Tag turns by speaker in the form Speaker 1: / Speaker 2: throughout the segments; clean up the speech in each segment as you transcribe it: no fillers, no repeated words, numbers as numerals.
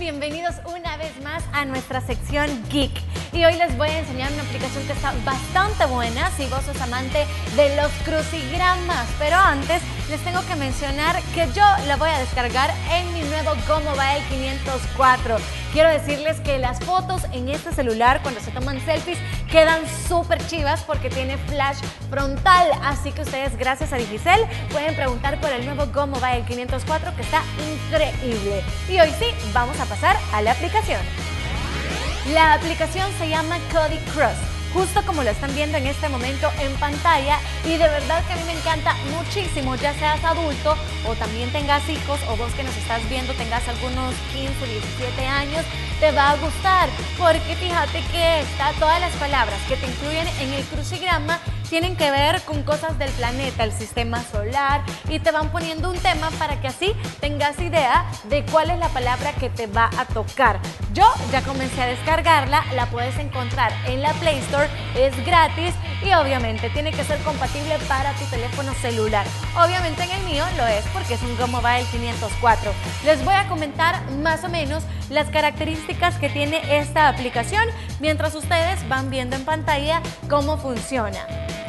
Speaker 1: Bienvenidos una vez más a nuestra sección Geek. Y hoy les voy a enseñar una aplicación que está bastante buena si vos sos amante de los crucigramas. Pero antes les tengo que mencionar que yo la voy a descargar en mi nuevo GoMobile 504. Quiero decirles que las fotos en este celular cuando se toman selfies quedan súper chivas porque tiene flash frontal. Así que ustedes, gracias a Digicel, pueden preguntar por el nuevo GoMobile 504 que está increíble. Y hoy sí, vamos a pasar a la aplicación. La aplicación se llama Cody Cross, justo como lo están viendo en este momento en pantalla, y de verdad que a mí me encanta muchísimo, ya seas adulto o también tengas hijos, o vos que nos estás viendo tengas algunos 15, 17 años, te va a gustar, porque fíjate que todas las palabras que te incluyen en el crucigrama tienen que ver con cosas del planeta, el sistema solar, y te van poniendo un tema para que así tengas idea de cuál es la palabra que te va a tocar. Yo ya comencé a descargarla, la puedes encontrar en la Play Store, es gratis y obviamente tiene que ser compatible para tu teléfono celular. Obviamente en el mío lo es porque es un GoMobile 504. Les voy a comentar más o menos las características que tiene esta aplicación mientras ustedes van viendo en pantalla cómo funciona.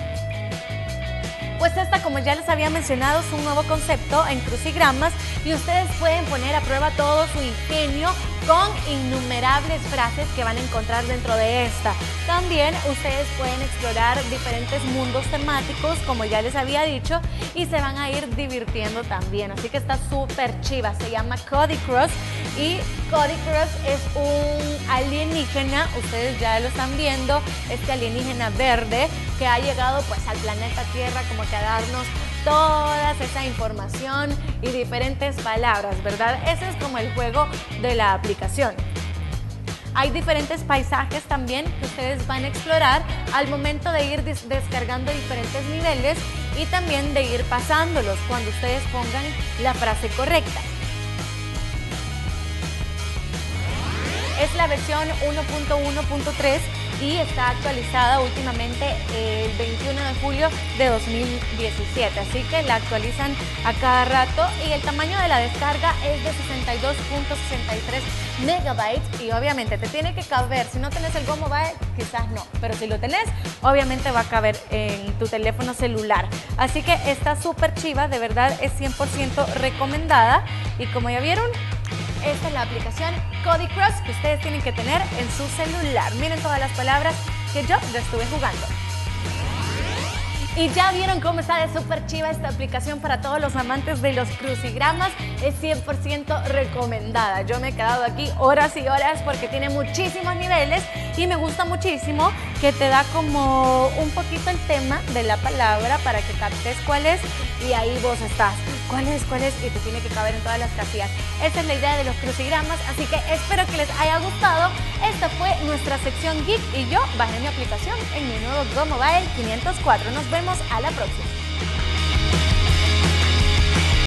Speaker 1: Pues esta, como ya les había mencionado, es un nuevo concepto en crucigramas y ustedes pueden poner a prueba todo su ingenio con innumerables frases que van a encontrar dentro de esta. También ustedes pueden explorar diferentes mundos temáticos, como ya les había dicho, y se van a ir divirtiendo también. Así que está súper chiva, se llama Cody Cross y Cody Cross es un alienígena, ustedes ya lo están viendo, este alienígena verde que ha llegado pues al planeta Tierra como que a darnos toda esa información y diferentes palabras, ¿verdad? Ese es como el juego de la aplicación. Hay diferentes paisajes también que ustedes van a explorar al momento de ir descargando diferentes niveles y también de ir pasándolos cuando ustedes pongan la frase correcta. Es la versión 1.1.3 y está actualizada últimamente el 21 de julio de 2017, así que la actualizan a cada rato y el tamaño de la descarga es de 62.63 megabytes y obviamente te tiene que caber. Si no tenés el GoMobile, quizás no, pero si lo tenés, obviamente va a caber en tu teléfono celular. Así que está súper chiva, de verdad es 100% recomendada y como ya vieron, esta es la aplicación Cody Cross que ustedes tienen que tener en su celular. Miren todas las palabras que yo ya estuve jugando. Y ya vieron cómo está de súper chiva esta aplicación para todos los amantes de los crucigramas. Es 100% recomendada. Yo me he quedado aquí horas y horas porque tiene muchísimos niveles y me gusta muchísimo que te da como un poquito el tema de la palabra para que captes cuál es y ahí vos estás. ¿Cuál es? ¿Cuál es? Y te tiene que caber en todas las casillas. Esa es la idea de los crucigramas, así que espero que les haya gustado. Esta fue nuestra sección Geek y yo bajé mi aplicación en mi nuevo GoMobile 504. Nos vemos a la próxima.